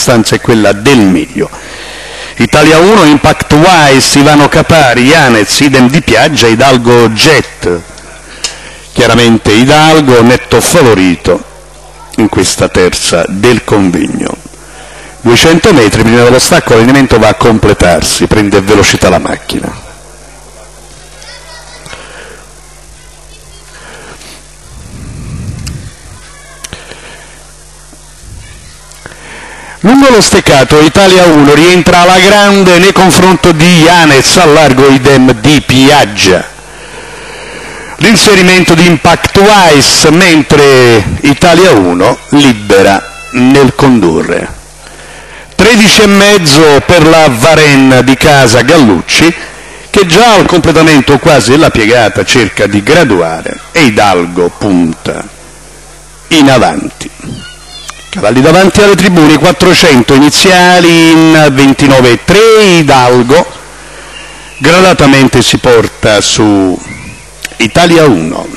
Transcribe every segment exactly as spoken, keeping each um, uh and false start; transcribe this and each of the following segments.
distanza è quella del meglio. Italia uno, Impact Wise, Ivano Capari, Yanez, idem di Piaggia, Hidalgo Jet. Chiaramente Hidalgo netto favorito in questa terza del convegno. duecento metri prima dello stacco, l'allenamento va a completarsi, prende velocità la macchina. Lungo lo steccato Italia uno rientra alla grande nei confronto di Yanez, al largo idem di Piaggia. L'inserimento di Impact Wise, mentre Italia uno libera nel condurre. tredici e mezzo per la Varenne di casa Gallucci, che già al completamento quasi della piegata cerca di graduare, e Hidalgo punta in avanti. Cavalli davanti alle tribune, quattrocento iniziali in ventinove e tre, Hidalgo gradatamente si porta su Italia uno.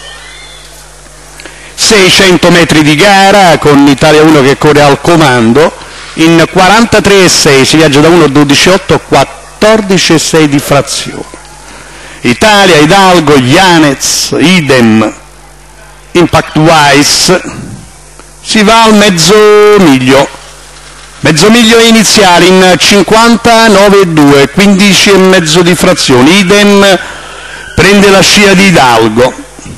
seicento metri di gara con Italia uno che corre al comando, in quarantatré e sei si viaggia da uno dodici e otto a quattordici e sei di frazione. Italia, Hidalgo, Yanez, idem, Impact Wise. Si va al mezzo miglio, mezzo miglio iniziale in cinquantanove e due, quindici e mezzo di frazione, idem prende la scia di Hidalgo.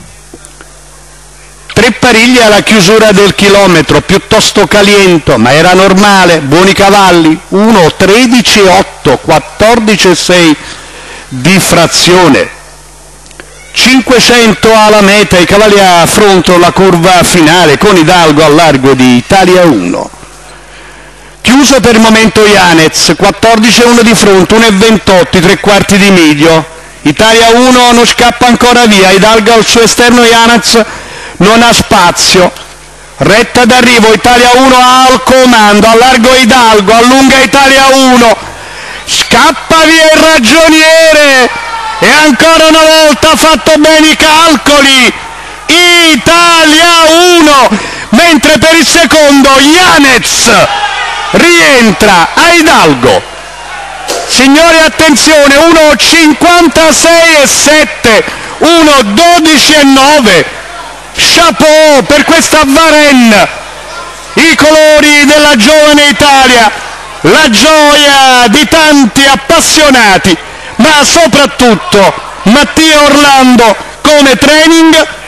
Tre pariglie alla chiusura del chilometro, piuttosto caliento, ma era normale, buoni cavalli, uno tredici e otto, quattordici e sei di frazione. cinquecento alla meta, i cavalli affrontano la curva finale con Hidalgo al largo di Italia uno. Chiuso per il momento Yanez, quattordici e uno di fronte, uno e ventotto, i tre quarti di miglio. Italia uno non scappa ancora via, Hidalgo al suo esterno, Yanez non ha spazio. Retta d'arrivo, Italia uno al comando, al largo Hidalgo, allunga Italia uno, scappa via il ragioniere. E ancora una volta ha fatto bene i calcoli, Italia uno, mentre per il secondo Yanez rientra a Hidalgo. Signori attenzione, uno cinquantasei e sette, uno dodici e nove, chapeau per questa Varenne, i colori della giovane Italia, la gioia di tanti appassionati, ma soprattutto Mattia Orlando come training